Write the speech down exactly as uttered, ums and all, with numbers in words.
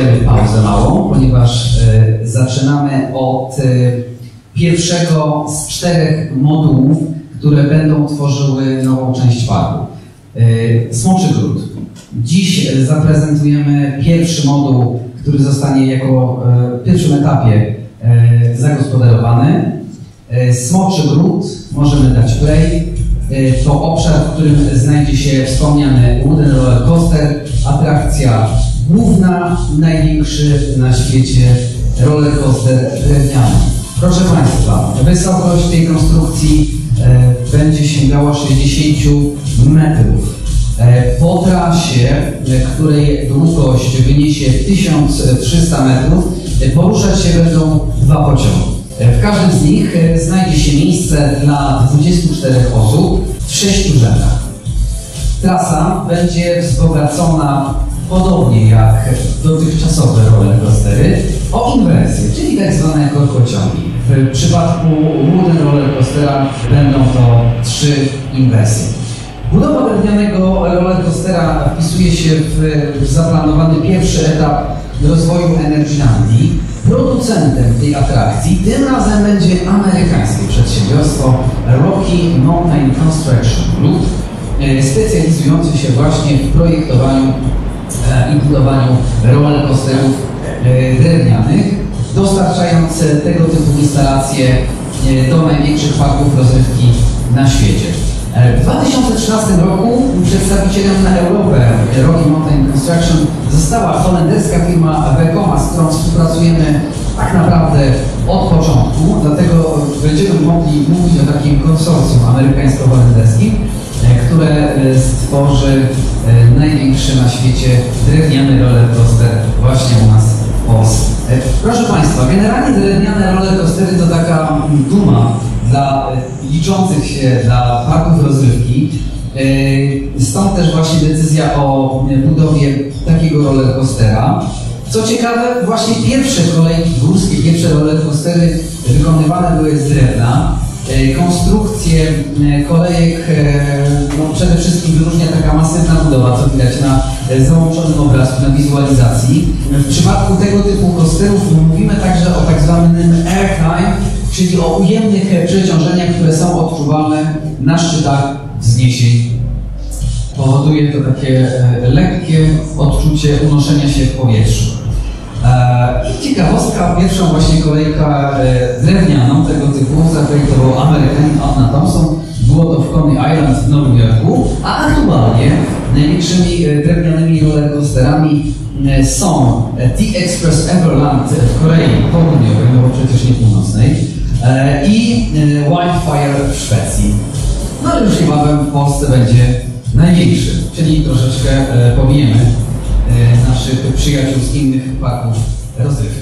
dajmy pauzę małą, ponieważ y, zaczynamy od y, pierwszego z czterech modułów, które będą tworzyły nową część parku. Y, Smoczy Gród. Dziś zaprezentujemy pierwszy moduł, który zostanie jako y, w pierwszym etapie y, zagospodarowany. Y, Smoczy Gród, możemy dać play. To obszar, w którym znajdzie się wspomniany Wooden Roller Coaster, atrakcja główna, największy na świecie roller coaster drewniany. Proszę Państwa, wysokość tej konstrukcji e, będzie sięgała sześćdziesiąt metrów. E, po trasie, e, której długość wyniesie tysiąc trzysta metrów, e, poruszać się będą dwa pociągi. W każdym z nich znajdzie się miejsce dla dwudziestu czterech osób w sześciu rzędach. Trasa będzie wzbogacona podobnie jak dotychczasowe rollercoastery o inwersję, czyli tak zwane korkociągi. W przypadku Wooden Roller Coastera będą to trzy inwersje. Budowa drewnianego rollercoastera wpisuje się w, w zaplanowany pierwszy etap rozwoju Energylandii. Producentem tej atrakcji tym razem będzie amerykańskie przedsiębiorstwo Rocky Mountain Construction Group, specjalizujące się właśnie w projektowaniu i budowaniu rollercoasterów drewnianych, dostarczające tego typu instalacje do największych parków rozrywki na świecie. W dwa tysiące trzynastym roku przedstawicielem na Europę Rocky Mountain Construction została holenderska firma Vekoma, z którą współpracujemy tak naprawdę od początku, dlatego będziemy mogli mówić o takim konsorcjum amerykańsko-holenderskim, które stworzy największy na świecie drewniany rollercoaster właśnie u nas w Polsce. Proszę Państwa, generalnie drewniane rollercoastery to taka duma dla liczących się dla parków rozrywki. Stąd też właśnie decyzja o budowie takiego rollercoastera. Co ciekawe, właśnie pierwsze kolejki górskie, pierwsze rollercoastery wykonywane były z drewna. Konstrukcję kolejek no, przede wszystkim wyróżnia taka masywna budowa, co widać na załączonym obrazku, na wizualizacji. W przypadku tego typu coasterów mówimy także o tak zwanym airtime, czyli o ujemnych przeciążeniach, które są odczuwalne na szczytach wzniesień. Powoduje to takie lekkie odczucie unoszenia się w powietrzu. I ciekawostka, pierwszą właśnie kolejkę drewnianą tego typu zaprojektował Amerykanin Anna Thompson. Było to w Coney Island w Nowym Jorku, a aktualnie największymi drewnianymi rollercoasterami są T-Express Everland w Korei Południowej, no bo przecież nie północnej, i Wildfire w Szwecji. No ale już niebawem w Polsce będzie największy, czyli troszeczkę pobijemy naszych przyjaciół z innych parków rozrywki.